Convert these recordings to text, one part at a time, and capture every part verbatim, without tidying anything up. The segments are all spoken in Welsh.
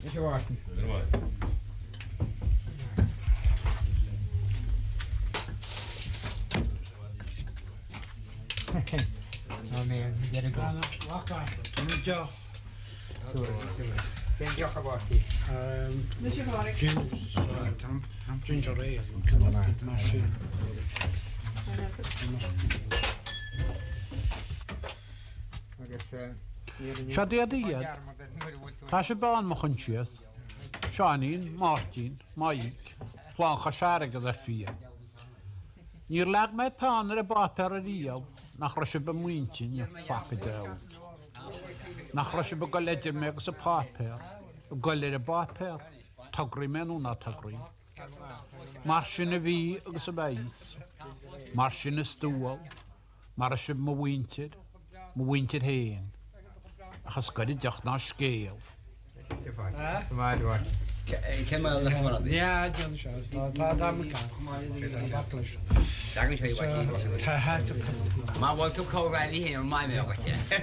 Is je wacht? Oh nee, get it go. Wacht maar. Met jou. Geen joggen wacht. Ginger ale. Knop machine. Siadeiad, tá sé bán mo chun sias. Seanín, Martin, Maig, chláán chasearagad ar fia. Níor leag mé pán ar a báper a ríal, nach ra se be muintin ar faca deil. Nach ra se be go leidir me agus a páper, go leir a báper, tagrí menú na tagrí. Mar sin a bhí agus a bhéis, mar sin a stúal, mar a se mo wintir, mo wintir héin. Achos gyrru diolch na sgéil. Maar door. Kemal Hamad. Ja, John Shaw. Ta ta me ka. Baklas. Daar is hij wat. Ta ha te. Maar wat ook al wel hier in mijn werk.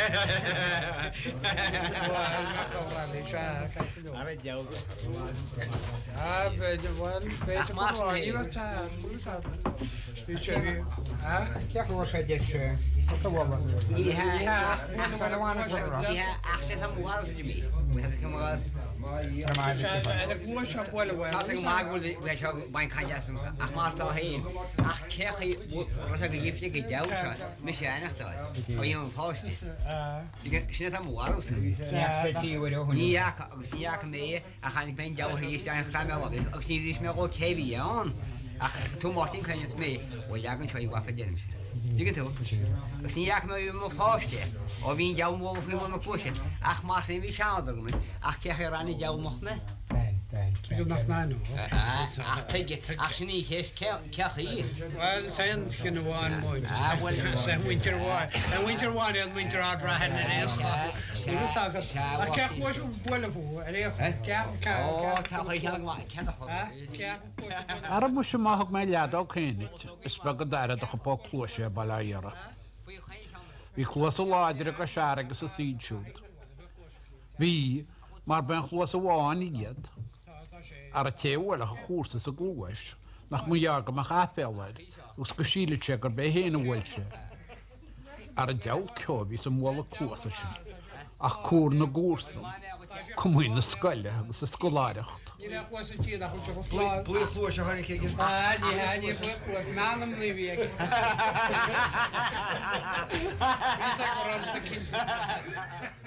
Wa ma ka rali sha ka. Ara jou. Ja, be de wel beetje maar hier wat ta. Beetje. Ha? Kijk hoe ze dit. Zo Ja, ja. Ja, access hem waar is die. We hebben hem gehad. أنا أقول شاب ولا وين. أنا ما أقول بيشوا بين كاجاسم. أخمار تاهين. أخ كيخي رأسك يفتي كجاوشة. مش أنا أختار. ويوم فاستي. لكن شنو ثم وارث. نياك نياك مية. أخاني بين جاوه يستان خرامي الله. أخني ريش ميقول كيفيان. أخ تو مارتين كان يسمي وياكن شوي واقع جرمش. دیگه تو سیاق می مفاشته و بین جاو مو فی مو مفوشه اخ مارتین میشه آدم اخ که خیرانی جاو مخمه جو مخنانو اخ تيجي اخ شني كيش كي خير وال سين كنوان موي سين وينتر وان وينتر وان يا وينتر عاد راح لنا شنو ساكت كيف واش ولا هو عليه كيف كيف اوه تاخي شان ما كذا خو Arab mo siya mahog may liadaw kinit, ispagadara da kapo klosya balayara. Vi klosa ladira ka sharag sa seedshud. Vi mar ben klosa waan idiot. Ar te wala khursa sa gluwash. Nach mo yaga ma khafelad. Us kashile checker be heen welche. Ar jaw kyobi som wala klosa shi. Ach koor na gorsen. Kom in na skalle, sa skolarecht. يلا قوس كذا خو شغل بوي خو شهرني كيجي هادي هادي بوي خو ما نملي بيك بيسك راسك